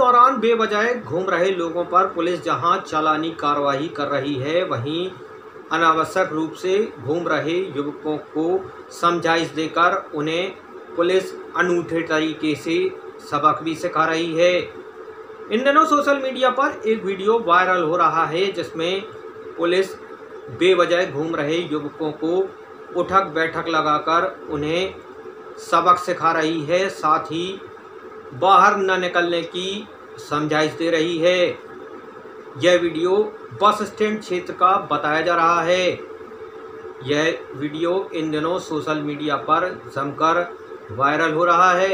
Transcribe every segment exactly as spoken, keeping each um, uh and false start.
दौरान बेवजह घूम रहे लोगों पर पुलिस जहां चालानी कार्रवाई कर रही है, वहीं अनावश्यक रूप से घूम रहे युवकों को समझाइश देकर उन्हें पुलिस अनूठे तरीके से सबक भी सिखा रही है। इन दिनों सोशल मीडिया पर एक वीडियो वायरल हो रहा है जिसमें पुलिस बेवजह घूम रहे युवकों को उठक बैठक लगाकर उन्हें सबक सिखा रही है, साथ ही बाहर न निकलने की समझाइश दे रही है। यह वीडियो बस स्टैंड क्षेत्र का बताया जा रहा है। यह वीडियो इन दिनों सोशल मीडिया पर जमकर वायरल हो रहा है।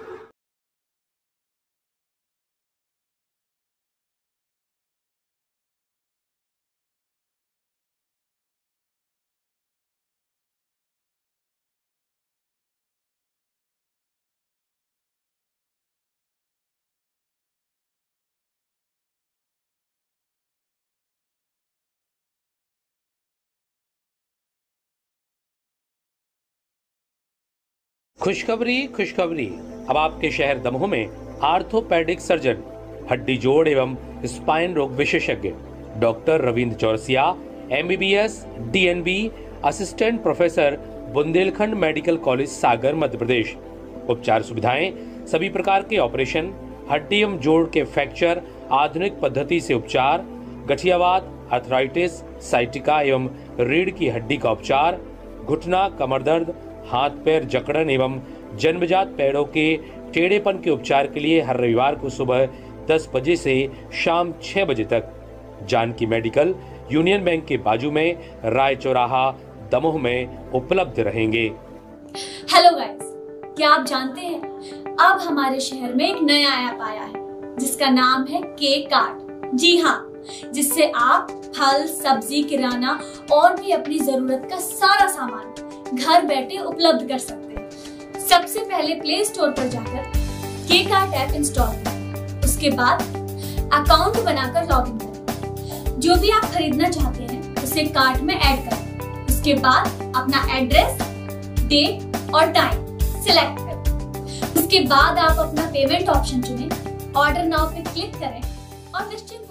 खुशखबरी खुशखबरी अब आपके शहर दमोह में आर्थोपेडिक सर्जन, हड्डी जोड़ एवं स्पाइन रोग विशेषज्ञ doctor Ravindra Chaurasia MBBS DNB assistant professor, Bundelkhand medical college सागर मध्य प्रदेश। उपचार सुविधाएं, सभी प्रकार के ऑपरेशन, हड्डी एवं जोड़ के फ्रैक्चर, आधुनिक पद्धति से उपचार, गठियावात, आर्थराइटिस, साइटिका एवं रीढ़ की हड्डी का उपचार, घुटना, कमर दर्द, हाथ पैर जकड़न एवं जन्मजात पैरों के टेढ़ेपन के उपचार के लिए हर रविवार को सुबह दस बजे से शाम छह बजे तक जानकी मेडिकल यूनियन बैंक के बाजू में राय चौराहा दमोह में उपलब्ध रहेंगे। हेलो गाइस, क्या आप जानते हैं अब हमारे शहर में एक नया ऐप आया है जिसका नाम है के कार्ट। जी हाँ, जिससे आप फल, सब्जी, किराना और भी अपनी जरूरत का सारा सामान घर बैठे उपलब्ध कर सकते हैं। सबसे पहले प्ले स्टोर पर जाकर के कार्ट ऐप इंस्टॉल करें। उसके बाद अकाउंट बनाकर लॉगिन करें। जो भी आप खरीदना चाहते हैं उसे कार्ट में ऐड करें। उसके बाद अपना एड्रेस, डेट और टाइम सिलेक्ट करें। उसके बाद आप अपना पेमेंट ऑप्शन चुनें, ऑर्डर नाउ पे क्लिक करें और निश्चित